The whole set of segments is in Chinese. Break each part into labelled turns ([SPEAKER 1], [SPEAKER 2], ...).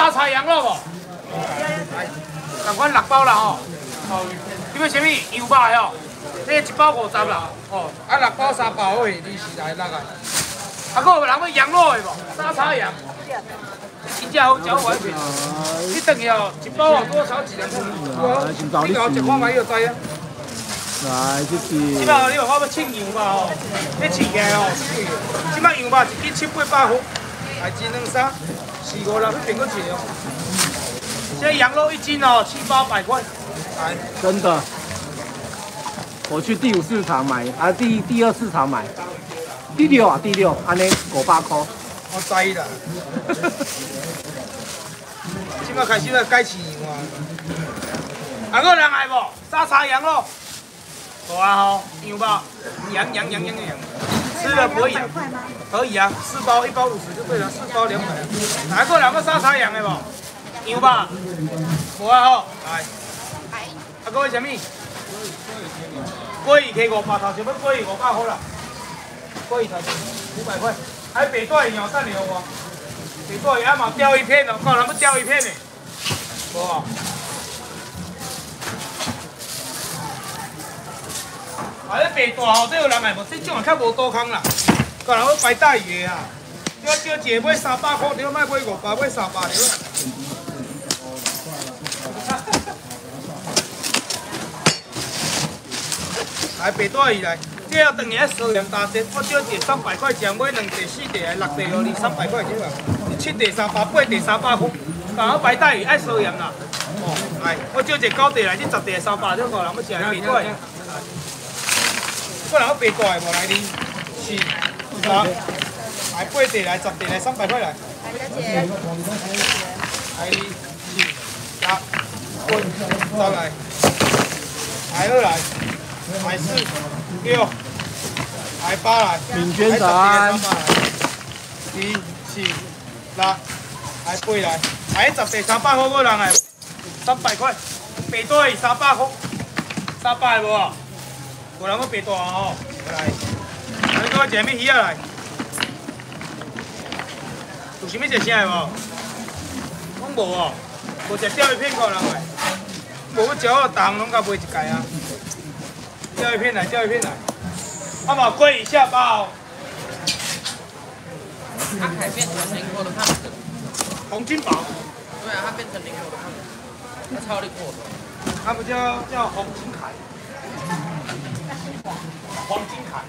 [SPEAKER 1] 沙茶羊肉无？共款6包啦吼。哦，你要啥物油肉吼？这1包50啦。哦，啊6包300好诶，你是来哪个？啊，佫有人要羊肉的无？沙茶羊。真正好，嚼完片。你等下哦，1包哦多少几两？你搞一看卖就知啊。
[SPEAKER 2] 来，这是。
[SPEAKER 1] 即摆你话我要称羊肉吼，你称起来吼，贵哦。即摆羊肉1斤700-800块，还1、2、3、4、5、6，你变过一个哦。现在羊肉1斤哦700-800块。
[SPEAKER 2] 真的。我去第5市场买，啊第2市场买，第6啊，安尼500块。
[SPEAKER 1] 我知啦。即摆开始要改饲羊啊。还有人爱无？沙茶羊肉。好啊吼，羊肉，羊，吃了不会痒。可以啊，4包1包50就对了，4包200。还有2个沙茶羊的无？羊肉，无啊吼，来。啊，搁有啥物？鲑鱼加500，头前要鲑鱼500块啦。鲑鱼头前500块，还有白带鱼哦，等下我。白带鱼啊嘛钓一片哦，有人要钓一片的，无啊。啊，这白带吼，这有人爱无？这种啊较无多空啦。有人要白带鱼的啊，你少一个买300块，你莫买500，买300就啦。来白带鱼来，这要当年sau盐打折，我少一300块钱，买2地、4地、6地互你300块钱啊。7地300，8地300块，刚好白带鱼爱sau盐啦。哦，来，我少一9地来，这10地300，这个人要食白带鱼。个人要白带无来哩？4、3，来8地来，10地来300块来。来，小姐。来哩4、6、8来，来2来。来4、6，来8来，
[SPEAKER 2] 敏娟早安。
[SPEAKER 1] 2、4、6，来8来，来10地300块，个人来300块，白带300块，300无啊？无人要白带吼，来，你讲食咩鱼啊来？有啥物食啥的无？讲无哦，无食钓鱼片个人来，无要食我逐项拢甲买一届啊。钓鱼片来，啊嘛鲑鱼下巴哦。
[SPEAKER 3] 它海变成零口的胖子。
[SPEAKER 1] 黄金宝。
[SPEAKER 3] 对啊，它变成零口的胖子，它超灵活的。
[SPEAKER 1] 它不叫黄金凯。黄金凯。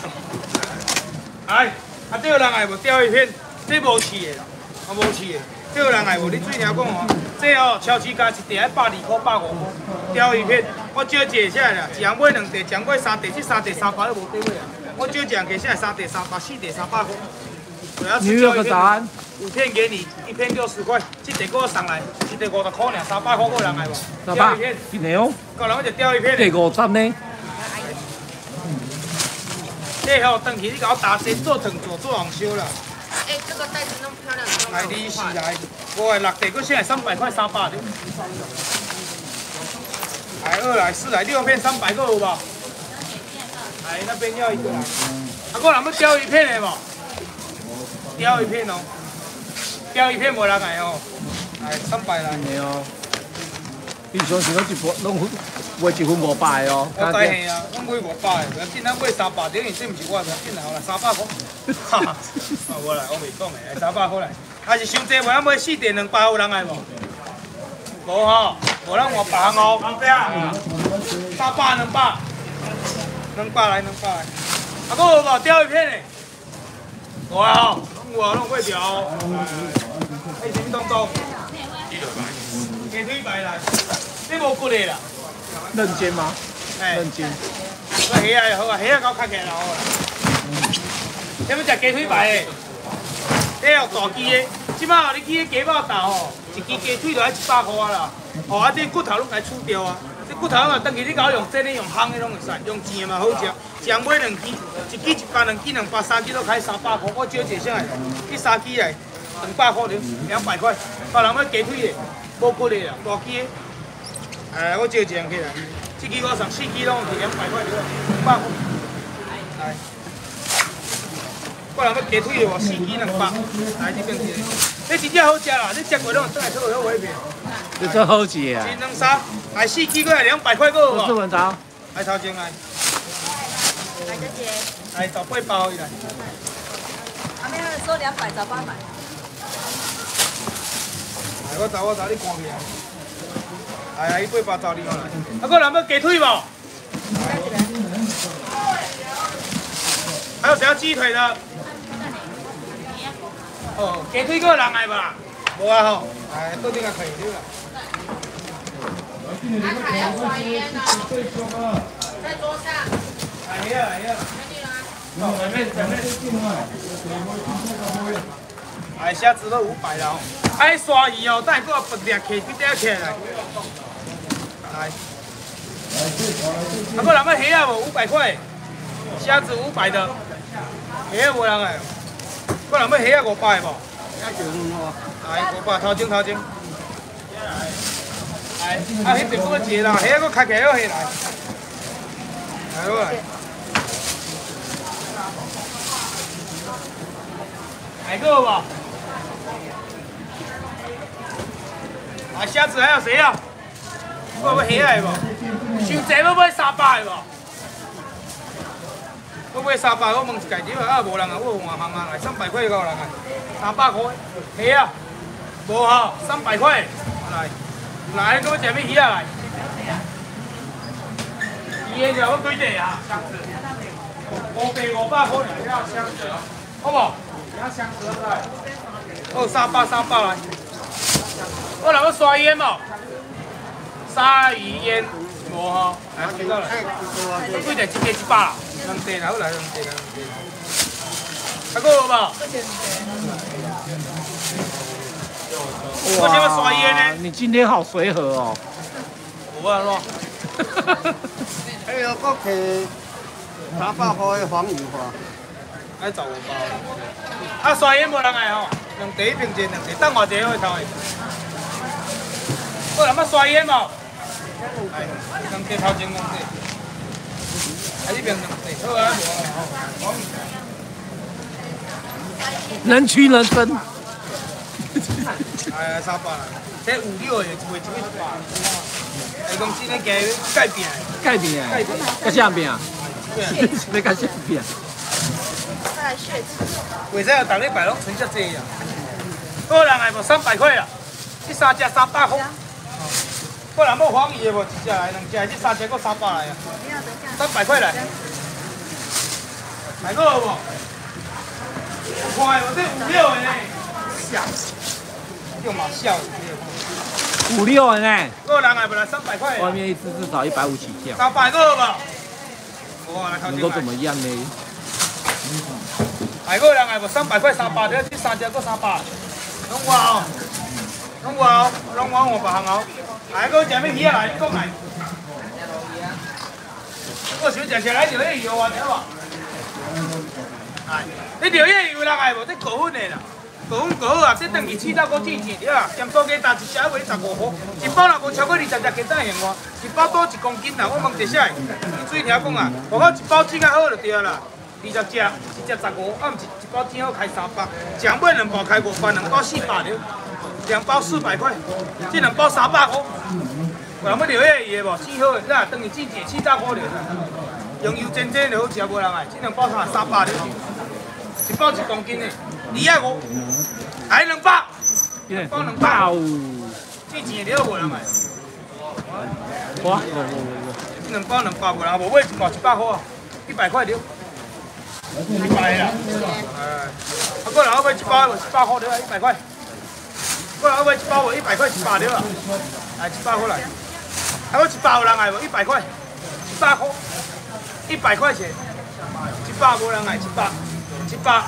[SPEAKER 1] 来，啊这个人爱无钓鱼片，这无饲的啦，啊无饲的。这个人爱无？你最听讲哦，这哦超市价1地要120块、150块，钓鱼片。我少一下啦，一人买2地，一人买3地，这3地300都无地位啊。我少一人给下来3地300、4地300块。
[SPEAKER 2] 女友的早安。
[SPEAKER 1] 5片给你，1片60块，这地给我上来，1地50块尔，300块个人爱无？钓鱼片，
[SPEAKER 2] 一年哦。
[SPEAKER 1] 个人要食钓鱼片。
[SPEAKER 2] 地50呢？
[SPEAKER 1] 这吼，回去你给我打针做糖做红烧啦。
[SPEAKER 3] 哎，这个袋子那么漂亮，
[SPEAKER 1] 来你是来，5个6地，搁下来300块300的。来2来4来6片300个有无？来那边要一个来。啊，个人要钓鱼片的无？钓鱼片哦，钓鱼片无人爱哦。来300来。
[SPEAKER 2] 没有。平常时拢1分，拢卖1分500哦。
[SPEAKER 1] 我知嘿啊，我买500的，不要紧，咱买300，等于这毋是我，不要紧啦，好啦，300块。哈哈，我来，我袂讲的，300块来。还是伤济无？咱买4地200有人爱无？无吼，无咱换别项哦。后壁啊，300、200来。啊，搁有无钓鱼片的？有啊吼，有啊，拢会钓哦。哎，什么动作？鸡腿排来，这无骨的啦。
[SPEAKER 2] 嫩煎吗？嫩煎。
[SPEAKER 1] 个虾啊好啊，虾啊搞开起来好啦。要食鸡腿排的，这有大支的。即摆你去鸡肉档吼，一支鸡腿就要100块啦。哦，啊，这骨头拢该除掉啊。这骨头啊，等去你搞用蒸的、用烘的拢会使，用煎的嘛好食。一人买2支，一支100、2支200、3支都开300块。我少一下来，这3支来200块了，200块。别人要鸡腿的，无骨的啦，大支的。哎，我少一样起来。这支我送4支拢是200块了，200块。来，我人要鸡腿的话，4支200，来这边去。 这真正好食啦，你食过拢再来做好尾片。
[SPEAKER 2] 这真好吃啊！
[SPEAKER 1] 一两三，来4支过来200块个
[SPEAKER 2] 我是
[SPEAKER 1] 无？
[SPEAKER 2] 文章，
[SPEAKER 1] 来头前来，
[SPEAKER 4] 来姐姐，
[SPEAKER 1] 来18包伊来。
[SPEAKER 4] 旁边说200找800。
[SPEAKER 1] 来，我找你看起来。来，伊8包找你好来。啊，个人要鸡腿无？还有谁要鸡腿的？哦，鸡腿个人来无啦？无啊吼，来，到顶个可以了。
[SPEAKER 3] 在桌上。
[SPEAKER 1] 来呀来呀。哦，前面。哎，虾子都500了哦。哎，刷鱼哦，等下搁分两起，一点起来。来。啊，个人要虾啊无？500块。虾子500的。虾无人来。个人要虾啊500无？来500头前。来，啊，迄边搁一个啦，虾搁开起来又下来。来落来。来个无？啊，虾子还有谁啊？我要虾来无？伤济要买300的无？我买300，我问一家己啊，无人啊，我换行啊，来300块够人啊，300块，虾啊，无吼，300块，来，搁要食咩虾啊来？伊个条要几块啊？箱子，500块尔，遐箱子，好无？遐箱子来，哦，300来。我来要刷烟无？鲨鱼烟无吼，来听到了。几块？一个100啦，2块啦，好来2块。还佫有无？我想要刷烟呢。
[SPEAKER 2] 你今天好随和哦。
[SPEAKER 1] 有啊，喏。
[SPEAKER 5] 还有个去300块的黄鱼花，
[SPEAKER 1] 爱15包。啊，刷烟无人来吼，两地平均2地，等偌济可以抽的。我人要刷烟无？来，2地头前2地，啊这边2地，好啊，无啊。
[SPEAKER 2] 人屈人伸。
[SPEAKER 1] 哎，300啦，这5、6的，一位100。下公司咧加改变。
[SPEAKER 2] 盖饼啊，盖啥饼啊？要盖啥饼？
[SPEAKER 4] 再来血脂。
[SPEAKER 1] 袂使有逐礼拜拢存遮济啊。个人来无300块啊，这3只300块。个人要黄鱼的无，1只来2只，这3只搁300来啊。300块来。来个有无？有看的无？这5、6的呢？笑，叫嘛笑
[SPEAKER 2] 5、6的呢？
[SPEAKER 1] 个人来不来300块？
[SPEAKER 2] 外面一只至少150起跳。
[SPEAKER 1] 300个有无？哇，来头前
[SPEAKER 2] 能够怎么样呢？
[SPEAKER 1] 来个人来无300块300的，这3只搁300。拢我哦，拢我哦，拢我换别行哦。来个食咩鱼啊？来，你讲来。我想食来就迄油啊，知无？哎，你钓迄油人来无？这过分的啦。 过好啊！这等于4到5季节对啊，盐酥鸡蛋一只要卖15块，一包若无超过20只，鸡蛋现我一包多1公斤啦。我问一下，你水条讲啊，我一包煮较好就对啦，20只，一只15，啊毋是一包煮好开300，上尾2包开500，2包400了，2包400块，这2包300块。有人要钓迄鱼的无？煮好的，那等于季节4到5了，用油煎煎就好食，无人爱。这2包300了，一包1公斤的。 250，来2包，包2包，这钱了无人买。
[SPEAKER 2] 哇，
[SPEAKER 1] 这2包无人，无买1包100块啊，100块了，100啦。啊，个人要买1包100块了，100块。个人要买1包100块100了啊，来100块来。还有1包有人买无？100块，100块，100块钱，100无人买100，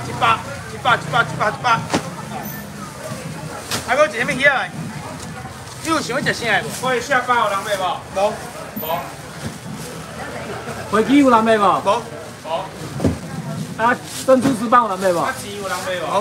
[SPEAKER 1] 还佫一啥物鱼来？你有想要食啥个无？火下巴有人买无？无。
[SPEAKER 2] 飞机有人买无？
[SPEAKER 1] 无。
[SPEAKER 2] 啊，珍珠石斑有人买无？
[SPEAKER 1] 啊，钱有人买无？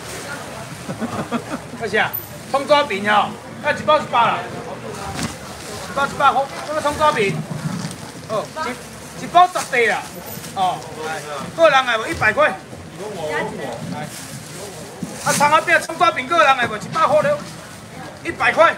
[SPEAKER 1] 好啥？葱抓饼吼，啊1包100啦，1包100块，这个葱抓饼，哦，一包10块啦，哦，个人来无100块。来， 啊，葱仔饼、葱抓饼，个人爱无？100块了，100块。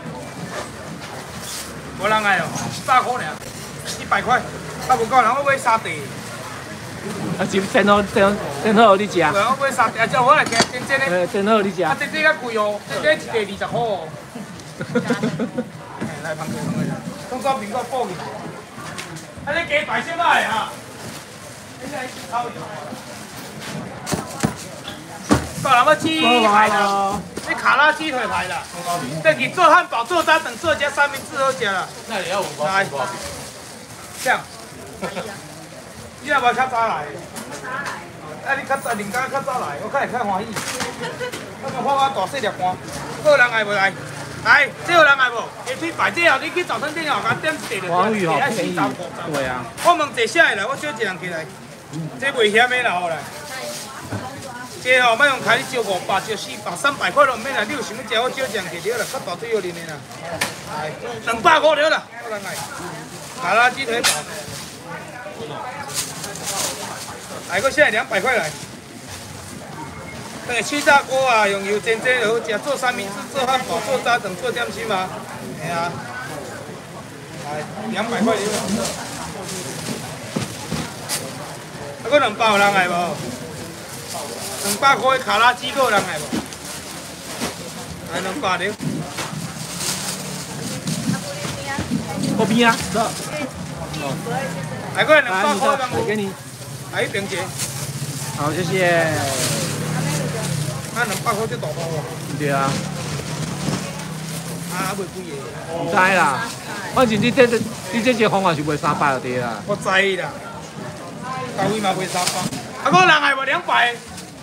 [SPEAKER 1] 无人爱哦，100块尔，100块。啊，无够人我买3地。
[SPEAKER 2] 啊，是真好你食。
[SPEAKER 1] 对，我买3地，啊，叫我来吃真正的。
[SPEAKER 2] 真好你食。
[SPEAKER 1] 啊，真正较贵哦，真正一地20块哦。来旁边，葱抓饼个补去。啊，你鸡排先来啊！你来炒一到人要鸡排啦，你卡拉鸡腿排啦，等去做汉堡、做炸等做加三明治好食啦。
[SPEAKER 3] 那也要5包。
[SPEAKER 1] 来，这样，你若无较早来，啊你较早人家较早来，我较会较欢喜。我看我大细粒盘，有人爱无来？来，这有人爱无？下腿排这后，你去早餐店后甲点一地就
[SPEAKER 2] 黄鱼哦，
[SPEAKER 1] 爱
[SPEAKER 2] 便宜。
[SPEAKER 1] 450。
[SPEAKER 2] 对啊。
[SPEAKER 1] 我问坐啥的来？我少一人起来，这袂险的啦，好来。这吼，莫用开你招500、招400、300块都唔免啦。你有想要食，我少一人起了啦，较大对有恁的啦。来，200块了啦，有人爱。卡拉鸡腿堡。来，我现在200块来。那个气炸锅啊，用油煎就好食，做三明治、做汉堡、做炸等、做点心嘛。哎呀，来200块了。啊，搁200有人爱无？200块的卡拉鸡有人爱无？来200了。
[SPEAKER 2] 我边啊，走。
[SPEAKER 1] 来过来200块，
[SPEAKER 2] 给你。
[SPEAKER 1] 来一瓶钱。
[SPEAKER 2] 好，谢谢。
[SPEAKER 1] 啊，200块就大包哦。
[SPEAKER 2] 对啊。
[SPEAKER 1] 啊，袂贵的。
[SPEAKER 2] 唔知啦，反正你这个方案是卖300就对啦。
[SPEAKER 1] 我知啦，价位嘛卖300。啊，个人爱无200？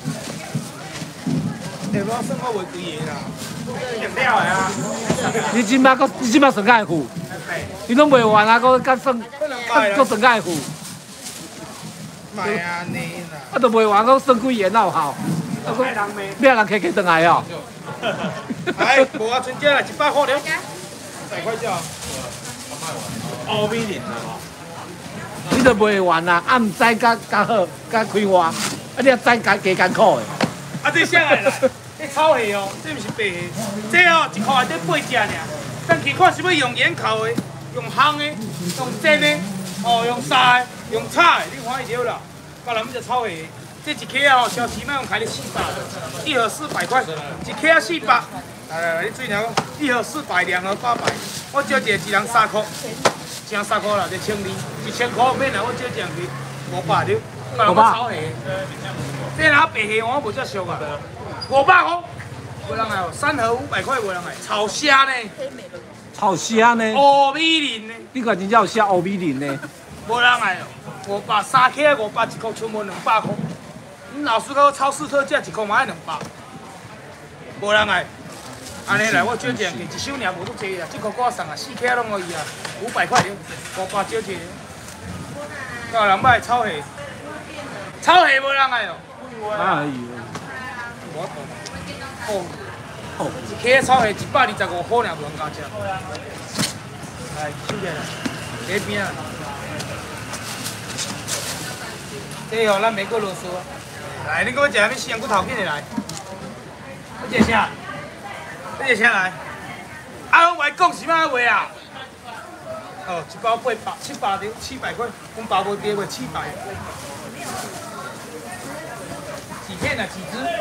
[SPEAKER 1] 下晡算我袂贵的啦。饮料的啊。
[SPEAKER 2] 你即摆算介付？你拢卖完啊，搁算，搁算介付？
[SPEAKER 1] 卖安尼啦。
[SPEAKER 2] 啊，都卖完，搁算几元哪有效？啊，搁要人客转来哦。
[SPEAKER 1] 来，无啊，剩这啦，100块了，100块就好。
[SPEAKER 3] 欧米零的吼。
[SPEAKER 2] 你都卖完啦，啊，唔知甲好，甲开花，啊，你也知加艰苦的。
[SPEAKER 1] 啊，这啥来啦？这草蟹哦，这毋是白蟹，这哦1块内底8只尔。等去看是要用盐烤的，用烘的，用煎的，哦，用杀的，用炒的，你看伊了啦。到人要食草蟹，这1克啊，超市卖用开你400，一盒400块，1克啊400。来，你水鸟，一盒400，2盒800，我招一个一人3块，一人3块啦，就1200，1000块免啦，我招一人去500了。到人要炒蟹，这若白蟹我无遮俗啊，500块，无人爱哦，3盒500块无人爱，炒虾呢？
[SPEAKER 2] 炒虾呢？
[SPEAKER 1] 乌米林呢？
[SPEAKER 2] 你看真正有写乌米林呢？
[SPEAKER 1] 无人爱哦，500 3克500，1块剩无200块。恁老师讲超市特价1块嘛爱200，无人爱。安尼来，我招一人去，一手尔无足济啦，这块我送啊，4克拢可以啊，500块了，500招一个。到人买炒蟹，炒蟹无人爱哦。
[SPEAKER 2] 哎呦，
[SPEAKER 1] 我懂。哦，1克炒蟹125块尔，无人敢食。来，收起来，这边啊。这哦，咱袂过啰嗦。来，你给我食咩香骨头紧的来。你食啥？你食啥来？啊，我话讲是啥话啊？哦，一包800，700的700块，阮包无低卖700。几片啊？几只？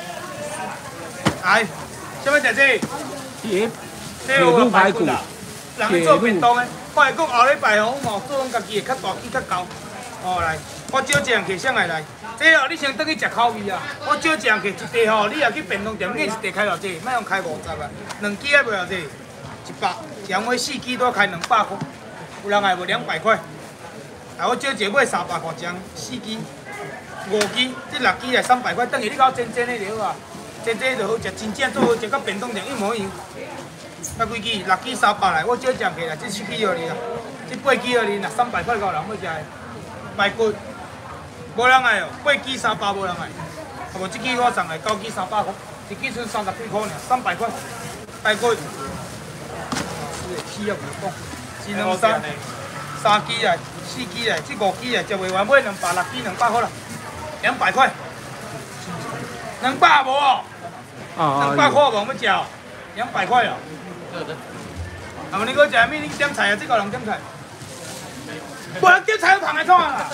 [SPEAKER 1] 来，想要食这？
[SPEAKER 2] 铁路排骨。
[SPEAKER 1] 人去做便当的，我来讲后礼拜吼，我做阮家己的较大机较厚。哦来，我招一人客谁来来？这哦，你先等去食烤味啊！我招一人客一地吼，你若去便当店，你一地开偌济，莫用开50啊，2支还袂偌济，100，洋花4支都要开200块，有人爱无200块？啊，我招一个买300块奖，4支，5支，这6支来300块，等于你搞煎的就好啊，煎就好食，真正做好食，甲便当店一模一样。甲几支？6支300来，我招一人客来，这7支互你啦，这8支互你啦，300块够人要食的。排骨，无人爱哦，8支300无人爱，啊无这支我送来9支300块，一支剩30几块尔，300块。排骨，起啊袂讲，1、2、3支来，4支来，这5支来，食袂完买200，6支200块啦，200块，200无哦， 200块无要吃哦，200块哦。
[SPEAKER 3] 对对。
[SPEAKER 1] 啊，你搁食咩？你点菜啊？这个人点菜。无人点菜，有糖来看啦。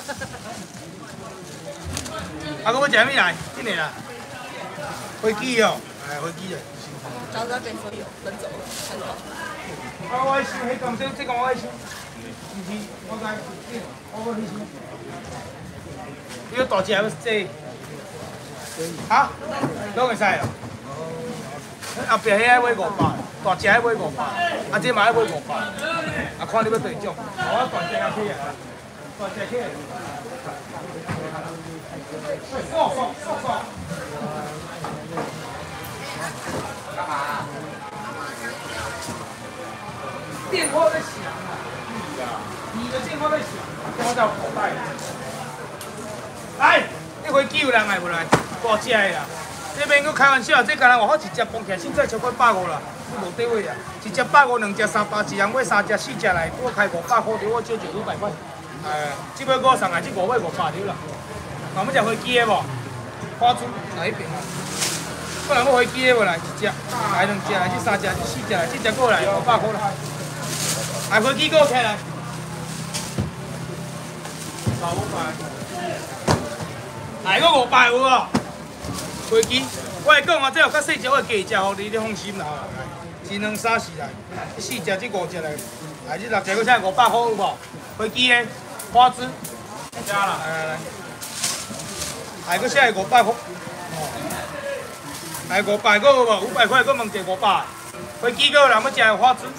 [SPEAKER 1] 啊，搁要食咩来？今年啦。飞机哦，哎，飞机啊。
[SPEAKER 4] 早知道跟你说有分走了，分走。
[SPEAKER 1] 啊，我爱收，迄讲这个我爱收。是，我知，我去收。你个大只要这？啊？拢会使哦。后壁迄个买500，大只迄买500，啊这嘛要买500，啊看你要对种，我大只啊起啊，大只起。爽。干嘛？电话在响啊！你的电话在响，我在口袋。来，这回机有人来不来？大只的啦。这边佫开玩笑，这敢若外口一只蹦起来，凊彩超过150啦，无地位啊！一只150，两只300，一人买3只4只来，我开500块，对我少就200块。哎，这尾我送来这5尾500条啦。我们食飞机的无？花猪来一边啊！我人要飞机的无来一只，来2只，来这3只，这4只，这只过来500块啦。来飞机给我开来。来个500有无？飞机，我会讲啊，这有较细只，我会加一只，互你放心啦。一2、3、4来，这4只、这5只来，来这6只，搁才500块有无？飞机的花枝，加啦，来，来搁才500块，来500个有无？500块搁问一500，飞机搁有人要食花枝，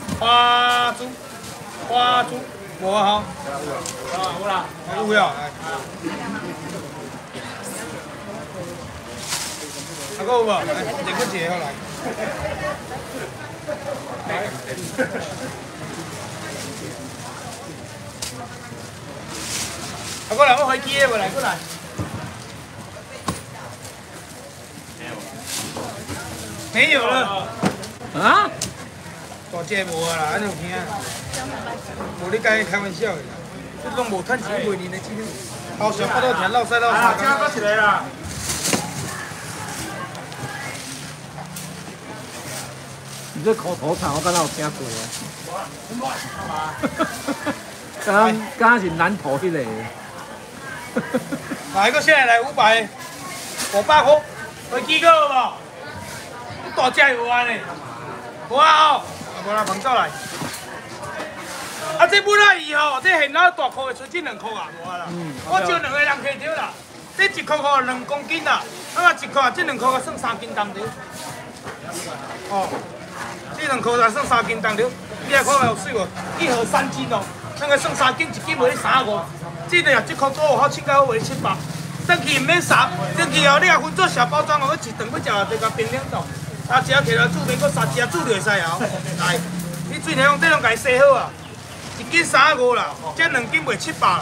[SPEAKER 1] 花枝，无啊吼，有啦，有了，来。啊，搁有无？来，另搁一个好来。啊，搁来要飞机的无来，搁来。没有了。
[SPEAKER 2] 啊？
[SPEAKER 1] 大只无啊啦，安尼有听啊？无你甲伊开玩笑的啦，这拢无趁钱卖你的钱，好小巴肚甜，落塞落沙。啊，加搁一个啦。
[SPEAKER 2] 你这口头禅我刚刚有听过哦。刚刚是南投迄个。
[SPEAKER 1] 来个现在来500，500块，飞机个有无？大只有安尼，无啊吼，无啦，捧走来。啊，这本来伊吼，这现老大块的出这2块啊，无啊啦。我招2个人客条啦，这1块吼2公斤啦，啊1块这2块算3斤重条。哦。这2块才算3斤重条，你来看有水无？1盒3斤哦，那个算3斤，1斤卖你35。这个这块多有好，凊彩好卖你700。转去唔免杀，转去哦，你也分做小包装哦，去一顿要食哦，就甲冰冷冻。啊，食起来煮面，搁3只煮就会使哦。来，你水内用这拢家洗好啊，1斤35啦，这2斤卖700啦。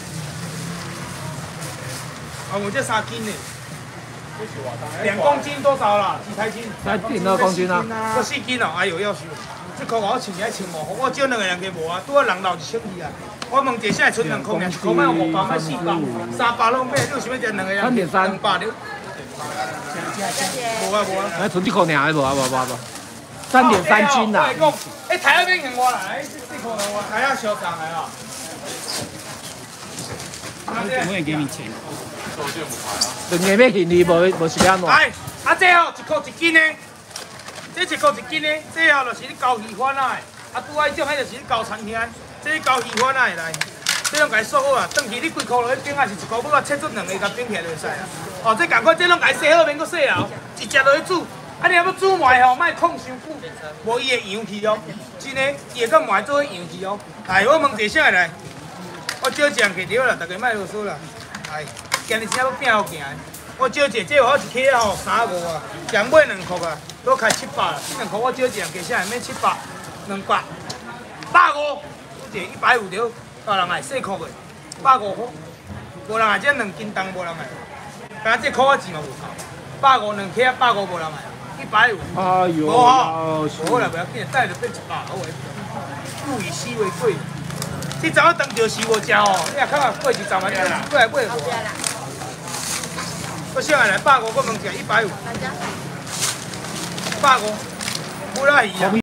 [SPEAKER 1] 啊，我这3斤呢。2公斤多少啦？几台斤？
[SPEAKER 2] 才2公斤啊！
[SPEAKER 1] 这4斤哦，哎呦要收！这块我穿起来穿无，我招2个人去无啊，拄啊人老1000二啊。我问一下，剩2块尔，1块卖500，卖400，300拢买，你想要食2个人？200了。无啊无啊。
[SPEAKER 2] 哎，剩1块尔，无啊无3.3斤啦。
[SPEAKER 1] 哎，台那边用我来，这块我台下小张来啊。
[SPEAKER 2] 我会给你钱。2个要现你无是安怎？
[SPEAKER 1] 哎，啊这哦1块1斤的，这1块1斤的，这哦就是你交鱼贩啊的，啊拄啊迄种，迄就是你交餐厅，这你交鱼贩啊的来，这拢家锁好啊，转去你几块落去冰啊是1块，不过切出2个甲冰起来就会使啊。哦，这共款，这拢家洗好免搁洗啊，一只落去煮，啊你若要煮糜吼，莫控伤久，无伊会扬去哦，真的，伊会甲糜做伙扬去哦。来，我问一下来，我招一人去了啦，大家莫啰嗦啦，来。今日真要拼好行，我招一个，这好一克吼35啊，将买2块啊，都开700啦。这2块我招一人，加起来免700，200，150，这150条，有人爱4块个，150块，无人爱这2斤重，无人爱。但这块我钱嘛无够，150 2克150无人爱，150。
[SPEAKER 2] 哎呦，
[SPEAKER 1] 无吼，无啦，不要紧，带就变100好诶。物以稀为贵，这早当着时无食哦，你若看过一站嘛，你过来买无。我现在来150，我问一下150。 150，不拉鱼啊。